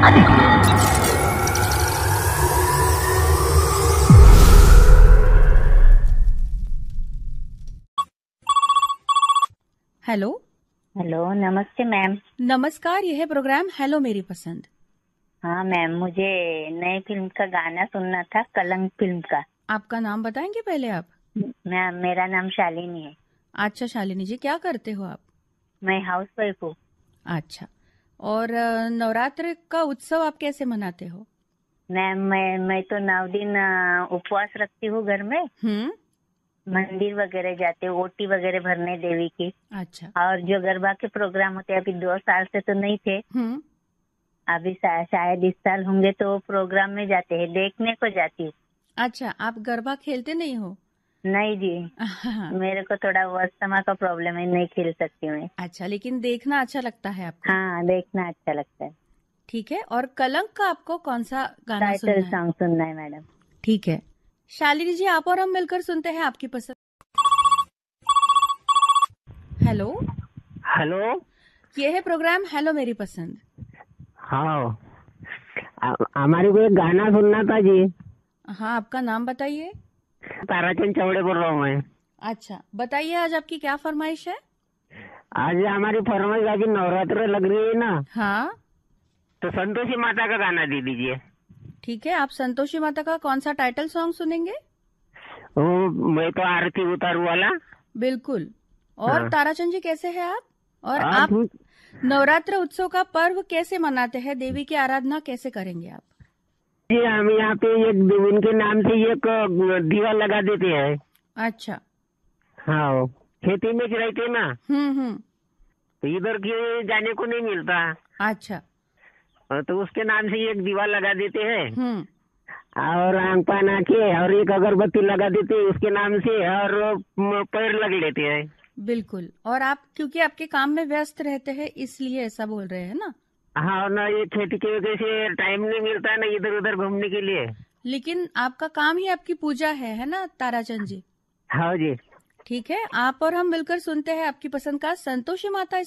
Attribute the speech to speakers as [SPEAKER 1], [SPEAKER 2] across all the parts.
[SPEAKER 1] Hello.
[SPEAKER 2] Hello, नमस्ते ma'am.
[SPEAKER 1] नमस्कार, यह है प्रोग्राम हेलो मेरी पसंद।
[SPEAKER 2] हाँ मैम, मुझे नई फिल्म का गाना सुनना था, कलंक फिल्म का।
[SPEAKER 1] आपका नाम बताएंगे पहले आप?
[SPEAKER 2] मैम, मेरा नाम शालिनी है।
[SPEAKER 1] अच्छा शालिनी जी, क्या करते हो आप?
[SPEAKER 2] मैं हाउस वाइफ हूँ।
[SPEAKER 1] अच्छा। और नवरात्र का उत्सव आप कैसे मनाते हो?
[SPEAKER 2] मैम, मैं तो 9 दिन उपवास रखती हूँ घर में। मंदिर वगैरह जाते, ओटी वगैरह भरने देवी की।
[SPEAKER 1] अच्छा।
[SPEAKER 2] और जो गरबा के प्रोग्राम होते हैं, अभी 2 साल से तो नहीं थे। अभी शायद इस साल होंगे, तो प्रोग्राम में जाते हैं, देखने को जाती हूँ।
[SPEAKER 1] अच्छा, आप गरबा खेलते नहीं हो?
[SPEAKER 2] नहीं जी, मेरे को थोड़ा अस्थमा का प्रॉब्लम है, नहीं खेल सकती मैं।
[SPEAKER 1] अच्छा, लेकिन देखना अच्छा लगता है आपको?
[SPEAKER 2] हाँ, देखना अच्छा लगता है।
[SPEAKER 1] ठीक है। और कलंक का आपको कौन सा गाना
[SPEAKER 2] टाइटल
[SPEAKER 1] सुनना है?
[SPEAKER 2] सॉन्ग सुनना है मैडम।
[SPEAKER 1] ठीक है। शालिनी जी, आप और हम मिलकर सुनते हैं आपकी पसंद। हेलो।
[SPEAKER 3] हेलो।
[SPEAKER 1] ये है प्रोग्राम हेलो मेरी पसंद।
[SPEAKER 3] हाँ, हमारे को एक गाना सुनना था जी।
[SPEAKER 1] हाँ, आपका नाम बताइए।
[SPEAKER 3] ताराचंद चौड़े बोल रहा हूँ मैं।
[SPEAKER 1] अच्छा, बताइए आज आपकी क्या फरमाइश है?
[SPEAKER 3] आज हमारी फरमाइश, अभी नवरात्र लग रही है ना,
[SPEAKER 1] हाँ,
[SPEAKER 3] तो संतोषी माता का गाना दे दीजिए।
[SPEAKER 1] ठीक है। आप संतोषी माता का कौन सा टाइटल सॉन्ग सुनेंगे?
[SPEAKER 3] वो मैं तो आरती उतारू वाला।
[SPEAKER 1] बिल्कुल। और
[SPEAKER 3] हाँ।
[SPEAKER 1] ताराचंद जी, कैसे हैं आप? और
[SPEAKER 3] आप?
[SPEAKER 1] आप नवरात्र उत्सव का पर्व कैसे मनाते हैं? देवी की आराधना कैसे करेंगे आप?
[SPEAKER 3] जी, हम यहाँ पे एक उनके नाम से एक दीवा लगा देते हैं।
[SPEAKER 1] अच्छा।
[SPEAKER 3] हाँ, खेती में रहते ना,
[SPEAKER 1] हम्म।
[SPEAKER 3] तो इधर के जाने को नहीं मिलता।
[SPEAKER 1] अच्छा।
[SPEAKER 3] तो उसके नाम से एक दीवा लगा देते हैं,
[SPEAKER 1] हम्म।
[SPEAKER 3] और आंख पान आके और एक अगरबत्ती लगा देते हैं उसके नाम से, और पैर लग लेते हैं।
[SPEAKER 1] बिल्कुल। और आप क्योंकि आपके काम में व्यस्त रहते हैं, इसलिए ऐसा बोल रहे हैं ना?
[SPEAKER 3] हाँ ना, ये खेती की वजह से टाइम नहीं मिलता है ना इधर उधर घूमने के लिए।
[SPEAKER 1] लेकिन आपका काम ही आपकी पूजा है ना ताराचंद जी?
[SPEAKER 3] हाँ जी।
[SPEAKER 1] ठीक है, आप और हम मिलकर सुनते हैं आपकी पसंद का Santoshi Mata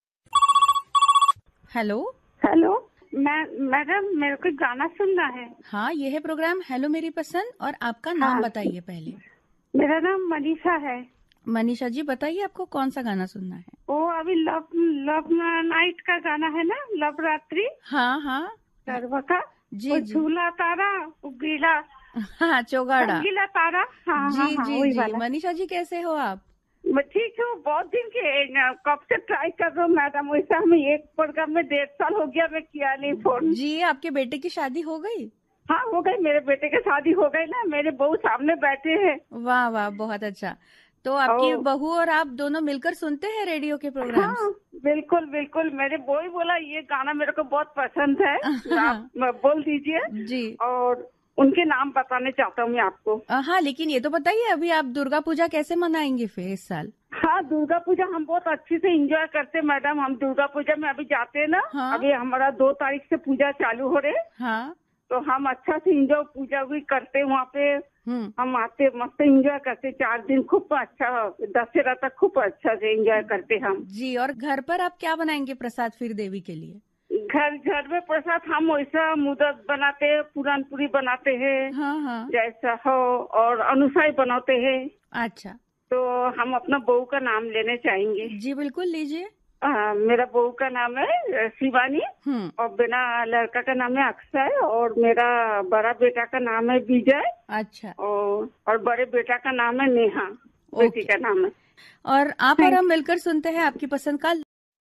[SPEAKER 1] hello.
[SPEAKER 4] Hello madam, मेरे को गाना सुनना है।
[SPEAKER 1] हाँ, ये है प्रोग्राम हेलो मेरी पसंद। और आपका नाम
[SPEAKER 4] हाँ,
[SPEAKER 1] बताइए पहले।
[SPEAKER 4] मेरा नाम मनीषा है।
[SPEAKER 1] मनीषा जी, बताइए आपको कौन सा गाना सुनना है?
[SPEAKER 4] वो अभी लव लव नाइट का गाना है ना, लव रात्रि।
[SPEAKER 1] हाँ।
[SPEAKER 4] गरबा का।
[SPEAKER 1] जी
[SPEAKER 4] वो
[SPEAKER 1] जी।
[SPEAKER 4] झूला तारा, वो गीला
[SPEAKER 1] हाँ, चौगाड़ा।
[SPEAKER 4] गीला तारा। हाँ हाँ
[SPEAKER 1] जी
[SPEAKER 4] हाँ,
[SPEAKER 1] जी
[SPEAKER 4] वही
[SPEAKER 1] जी।
[SPEAKER 4] वाला।
[SPEAKER 1] मनीषा जी, कैसे हो आप?
[SPEAKER 4] मैं ठीक हूँ, बहुत दिन के कब से ट्राई कर रहा हूँ मैडम। वैसा हमें एक प्रोग्राम में 1.5 साल हो गया, मैं किया नहीं फोन।
[SPEAKER 1] जी, आपके बेटे की शादी हो गई?
[SPEAKER 4] हाँ, हो गई, मेरे बेटे की शादी हो गई ना, मेरे बहू सामने बैठे हैं।
[SPEAKER 1] वाह वाह, बहुत अच्छा। तो आपकी बहू और आप दोनों मिलकर सुनते हैं रेडियो के प्रोग्राम्स?
[SPEAKER 4] हाँ, बिल्कुल बिल्कुल। मेरे बॉय बोला ये गाना मेरे को बहुत पसंद है, आप बोल दीजिए।
[SPEAKER 1] जी।
[SPEAKER 4] और उनके नाम बताने चाहता हूँ मैं आपको।
[SPEAKER 1] हाँ, लेकिन ये तो बताइए, अभी आप दुर्गा पूजा कैसे मनाएंगे फिर इस साल?
[SPEAKER 4] हाँ, दुर्गा पूजा हम बहुत अच्छे से एंजॉय करते हैं मैडम। हम दुर्गा पूजा में अभी जाते हैं ना।
[SPEAKER 1] हाँ।
[SPEAKER 4] अभी हमारा 2 तारीख से पूजा चालू हो रहे।
[SPEAKER 1] हाँ।
[SPEAKER 4] तो हम अच्छा से एंजॉय पूजा भी करते हैं वहाँ पे। हम आते मस्त एंजॉय करते, 4 दिन खूब अच्छा, दशहरा तक खूब अच्छा से एंजॉय करते हम।
[SPEAKER 1] जी। और घर पर आप क्या बनाएंगे प्रसाद फिर देवी के लिए?
[SPEAKER 4] घर में प्रसाद हम वैसा मुदत बनाते हैं, पूरन पूरी बनाते हैं।
[SPEAKER 1] हाँ।
[SPEAKER 4] जैसा हो, और अनुसाई बनाते हैं।
[SPEAKER 1] अच्छा।
[SPEAKER 4] तो हम अपना बहू का नाम लेने चाहेंगे।
[SPEAKER 1] जी बिल्कुल, लीजिए।
[SPEAKER 4] मेरा बहू का नाम है शिवानी, और बिना लड़का का नाम है अक्षय, और मेरा बड़ा बेटा का नाम है विजय।
[SPEAKER 1] अच्छा।
[SPEAKER 4] और बड़े बेटा का नाम है नेहा, बेटी का नाम है।
[SPEAKER 1] और आप और हम मिलकर सुनते हैं आपकी पसंद का।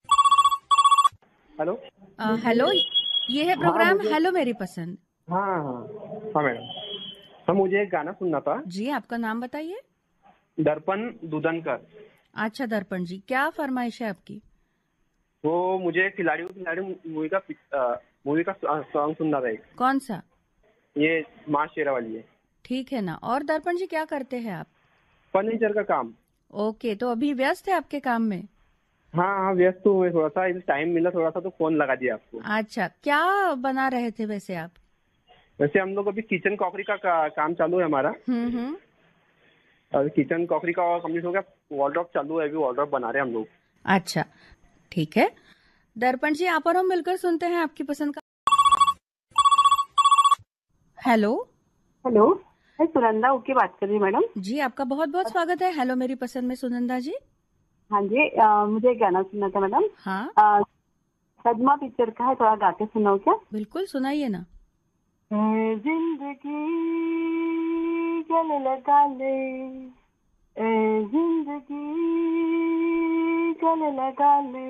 [SPEAKER 5] हेलो।
[SPEAKER 1] हेलो, ये है प्रोग्राम हेलो मेरी पसंद।
[SPEAKER 5] हाँ मैडम। हाँ, मुझे एक गाना सुनना था।
[SPEAKER 1] जी, आपका नाम बताइए।
[SPEAKER 5] दर्पण दुदनकर।
[SPEAKER 1] अच्छा दर्पण जी, क्या फरमाइश है आपकी?
[SPEAKER 5] वो मुझे खिलाड़ी मूवी का सॉन्ग सुनना था एक।
[SPEAKER 1] कौन सा?
[SPEAKER 5] ये माँ शेरा वाली है।
[SPEAKER 1] ठीक है ना। और दर्पण जी, क्या करते हैं आप?
[SPEAKER 5] फर्नीचर का काम।
[SPEAKER 1] ओके, तो अभी व्यस्त है आपके काम में?
[SPEAKER 5] हाँ, व्यस्त हूँ मैं थोड़ा सा, टाइम मिला थोड़ा सा तो फोन लगा दिया आपको।
[SPEAKER 1] अच्छा, क्या बना रहे थे वैसे आप?
[SPEAKER 5] वैसे हम लोग अभी किचन क्रॉकरी का काम चालू है हमारा। और किचन क्रॉकरी का कंप्लीट हो गया, वॉलड्रॉप चालू है, अभी वॉलड्रॉप बना रहे हैं हम लोग।
[SPEAKER 1] अच्छा, ठीक है। दर्पण जी, आप और हम मिलकर सुनते हैं आपकी पसंद का। हेलो।
[SPEAKER 4] हेलो, मैं सुनंदा ओके बात कर रही हूँ मैडम।
[SPEAKER 1] जी, आपका बहुत बहुत स्वागत है हेलो मेरी पसंद में सुनंदा जी।
[SPEAKER 4] हाँ जी, मुझे एक गाना सुनना था मैडम।
[SPEAKER 1] हाँ,
[SPEAKER 4] सदमा पिक्चर का है, थोड़ा गा के सुनाओ क्या?
[SPEAKER 1] बिल्कुल सुनाइए ना।
[SPEAKER 4] ए जिंदगी गले लगा ले, ए जिंदगी गले लगा ले,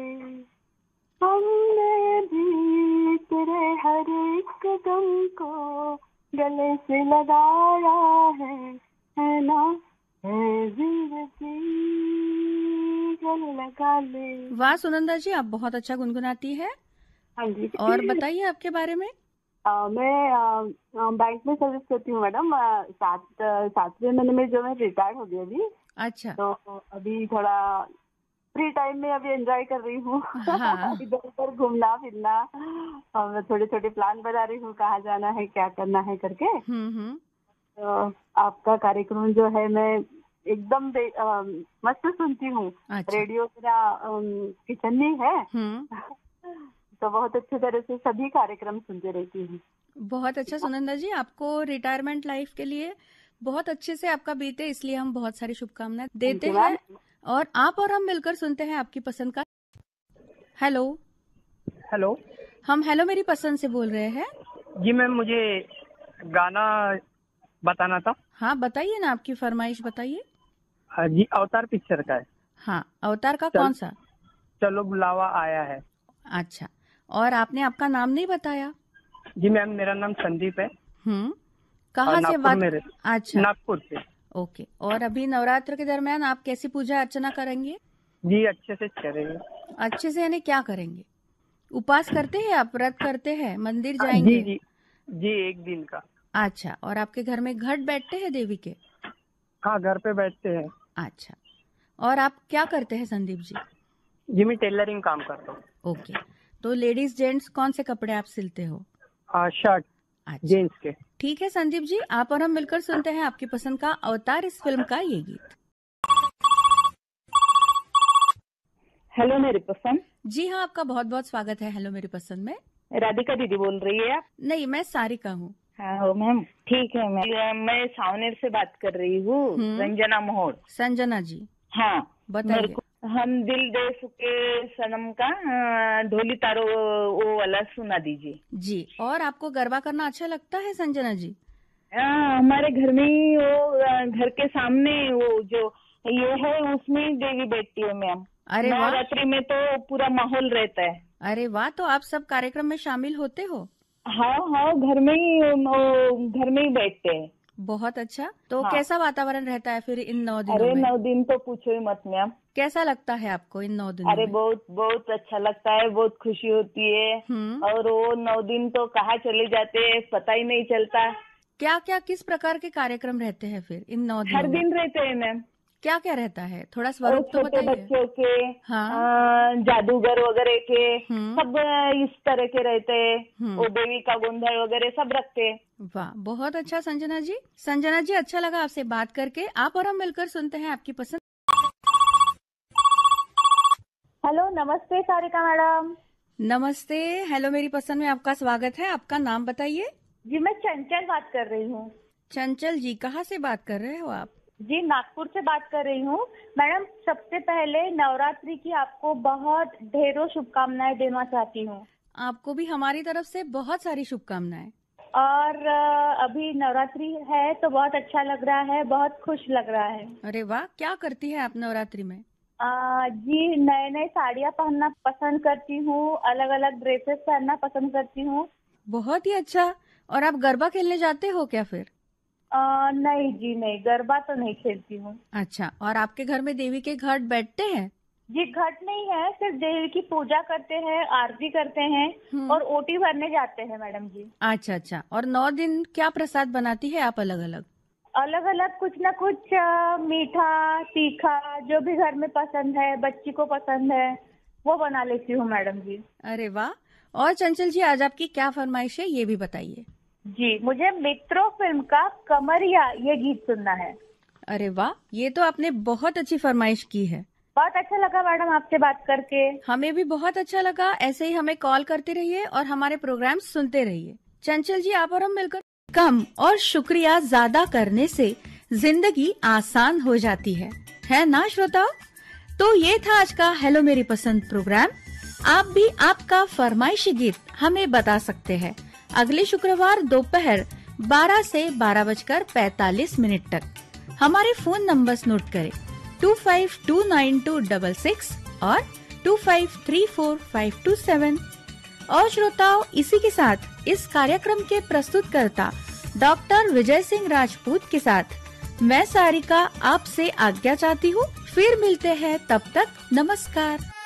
[SPEAKER 4] हमने भी तेरे हर एक कदम को गले से लगाया है ना, ए जिंदगी गले लगा ले।
[SPEAKER 1] वाह सुनंदा जी, आप बहुत अच्छा गुनगुनाती है।
[SPEAKER 4] हाँ जी।
[SPEAKER 1] और बताइए आपके बारे में।
[SPEAKER 4] मैं बैंक में सर्विस करती हूँ मैडम। 7वें महीने में जो मैं रिटायर हो गई अभी।
[SPEAKER 1] अच्छा।
[SPEAKER 4] तो अभी थोड़ा फ्री टाइम में अभी एंजॉय कर रही हूँ।
[SPEAKER 1] हाँ।
[SPEAKER 4] इधर उधर घूमना फिरना, और छोटे छोटे प्लान बना रही हूँ कहाँ जाना है क्या करना है करके। तो आपका कार्यक्रम जो है मैं एकदम मस्त सुनती हूँ।
[SPEAKER 1] अच्छा।
[SPEAKER 4] रेडियो मेरा किचन में है। तो बहुत अच्छे तरह से सभी कार्यक्रम सुनते रहती हूँ।
[SPEAKER 1] बहुत अच्छा सुनंदा जी, आपको रिटायरमेंट लाइफ के लिए बहुत अच्छे से आपका बीते, इसलिए हम बहुत सारी शुभकामनाएं देते हैं। और आप और हम मिलकर सुनते हैं आपकी पसंद का। हेलो।
[SPEAKER 6] हेलो।
[SPEAKER 1] हम हेलो मेरी पसंद से बोल रहे हैं।
[SPEAKER 6] जी मैम, मुझे गाना बताना था।
[SPEAKER 1] हाँ बताइए ना, आपकी फरमाइश बताइए।
[SPEAKER 6] जी, अवतार पिक्चर का है।
[SPEAKER 1] हाँ, अवतार का कौन सा?
[SPEAKER 6] चलो बुलावा आया है।
[SPEAKER 1] अच्छा, और आपने आपका नाम नहीं बताया।
[SPEAKER 6] जी मैम, मेरा नाम संदीप है।
[SPEAKER 1] कहाँ से बात? अच्छा,
[SPEAKER 6] नागपुर से।
[SPEAKER 1] ओके। और अभी नवरात्र के दरमियान आप कैसी पूजा अर्चना करेंगे?
[SPEAKER 6] जी अच्छे से करेंगे।
[SPEAKER 1] अच्छे से यानी क्या करेंगे? उपवास करते हैं आप, व्रत करते हैं, मंदिर जाएंगे?
[SPEAKER 6] जी 1 दिन का।
[SPEAKER 1] अच्छा, और आपके घर में घट बैठते हैं देवी के?
[SPEAKER 6] हाँ, घर पे बैठते हैं।
[SPEAKER 1] अच्छा, और आप क्या करते हैं संदीप जी?
[SPEAKER 6] जी मैं टेलरिंग काम करता हूँ।
[SPEAKER 1] ओके, तो लेडीज जेंट्स कौन से कपड़े आप सिलते हो?
[SPEAKER 6] शर्ट जेंट्स के।
[SPEAKER 1] ठीक है संदीप जी, आप और हम मिलकर सुनते हैं आपकी पसंद का अवतार इस फिल्म का ये गीत।
[SPEAKER 7] हेलो मेरी पसंद।
[SPEAKER 1] जी हाँ, आपका बहुत बहुत स्वागत है हेलो मेरी पसंद में।
[SPEAKER 7] राधिका दीदी बोल रही है आप?
[SPEAKER 1] नहीं, मैं सारिका हूँ।
[SPEAKER 7] हाँ मैम, ठीक है। मैं सावनेर से बात कर रही हूँ, संजना मोहर।
[SPEAKER 1] संजना जी,
[SPEAKER 7] हाँ
[SPEAKER 1] बताइए।
[SPEAKER 7] हम दिल दे सुके सनम का ढोली तारो वो वाला सुना दीजिए।
[SPEAKER 1] जी, और आपको गरबा करना अच्छा लगता है संजना जी?
[SPEAKER 7] हमारे घर में ही वो घर के सामने वो जो ये है उसमें देवी बैठती है मैम।
[SPEAKER 1] अरे वाह,
[SPEAKER 7] नवरात्रि में तो पूरा माहौल रहता है।
[SPEAKER 1] अरे वाह, तो आप सब कार्यक्रम में शामिल होते हो?
[SPEAKER 7] हाँ, घर में ही बैठते हैं।
[SPEAKER 1] बहुत अच्छा। तो कैसा वातावरण रहता है फिर इन 9 दिनों
[SPEAKER 7] अरे
[SPEAKER 1] में?
[SPEAKER 7] 9 दिन तो पूछो ही मत मैम।
[SPEAKER 1] कैसा लगता है आपको इन 9 दिनों
[SPEAKER 7] अरे
[SPEAKER 1] में?
[SPEAKER 7] बहुत बहुत अच्छा लगता है, बहुत खुशी होती है। और वो 9 दिन तो कहाँ चले जाते हैं पता ही नहीं चलता।
[SPEAKER 1] क्या क्या किस प्रकार के कार्यक्रम रहते हैं फिर इन 9 दिनों
[SPEAKER 7] हर
[SPEAKER 1] में?
[SPEAKER 7] दिन रहते हैं मैम।
[SPEAKER 1] क्या क्या रहता है, थोड़ा स्वरूप तो
[SPEAKER 7] छोटे
[SPEAKER 1] बताइए।
[SPEAKER 7] बच्चों के, जादूगर वगैरह के, सब इस तरह के रहते हैं। वो देवी का गोंधल वगैरह सब रखते हैं।
[SPEAKER 1] वाह, बहुत अच्छा संजना जी। संजना जी, अच्छा लगा आपसे बात करके। आप और हम मिलकर सुनते हैं आपकी पसंद।
[SPEAKER 8] हेलो, नमस्ते सारिका मैडम।
[SPEAKER 1] नमस्ते, हेलो मेरी पसंद में आपका स्वागत है। आपका नाम बताइए।
[SPEAKER 8] जी मैं चंचल बात कर रही हूँ।
[SPEAKER 1] चंचल जी, कहाँ से बात कर रहे हो आप?
[SPEAKER 8] जी नागपुर से बात कर रही हूँ मैडम। सबसे पहले नवरात्रि की आपको बहुत ढेरों शुभकामनाएं देना चाहती हूँ।
[SPEAKER 1] आपको भी हमारी तरफ से बहुत सारी शुभकामनाएं।
[SPEAKER 8] और अभी नवरात्रि है तो बहुत अच्छा लग रहा है, बहुत खुश लग रहा है।
[SPEAKER 1] अरे वाह, क्या करती है आप नवरात्रि में?
[SPEAKER 8] जी नए नए साड़ियाँ पहनना पसंद करती हूँ, अलग अलग ड्रेसेस पहनना पसंद करती हूँ।
[SPEAKER 1] बहुत ही अच्छा। और आप गरबा खेलने जाते हो क्या फिर?
[SPEAKER 8] नहीं जी नहीं, गरबा तो नहीं खेलती हूँ।
[SPEAKER 1] अच्छा, और आपके घर में देवी के घट बैठते हैं?
[SPEAKER 8] जी घट नहीं है, सिर्फ देवी की पूजा करते हैं, आरती करते हैं और ओटी भरने जाते हैं मैडम जी।
[SPEAKER 1] अच्छा अच्छा। और 9 दिन क्या प्रसाद बनाती है आप अलग अलग?
[SPEAKER 8] अलग अलग कुछ ना कुछ, मीठा तीखा जो भी घर में पसंद है, बच्ची को पसंद है वो बना लेती हूँ मैडम जी।
[SPEAKER 1] अरे वाह। और चंचल जी, आज आपकी क्या फरमाइश है ये भी बताइए।
[SPEAKER 8] जी मुझे मित्रों फिल्म का कमरिया ये गीत सुनना है।
[SPEAKER 1] अरे वाह, ये तो आपने बहुत अच्छी फरमाइश की है।
[SPEAKER 8] बहुत अच्छा लगा मैडम आपसे बात करके।
[SPEAKER 1] हमें भी बहुत अच्छा लगा। ऐसे ही हमें कॉल करते रहिए और हमारे प्रोग्राम सुनते रहिए। चंचल जी, आप और हम मिलकर कम और शुक्रिया ज्यादा करने से जिंदगी आसान हो जाती है ना श्रोताओ? तो ये था आज का हेलो मेरी पसंद प्रोग्राम। आप भी आपका फरमाइशी गीत हमें बता सकते हैं अगले शुक्रवार दोपहर 12 से 12:45 तक। हमारे फोन नंबर्स नोट करें 252926 और 2534-527। और श्रोताओं, इसी के साथ इस कार्यक्रम के प्रस्तुतकर्ता डॉक्टर विजय सिंह राजपूत के साथ मैं सारिका आपसे आज्ञा चाहती हूँ। फिर मिलते हैं, तब तक नमस्कार।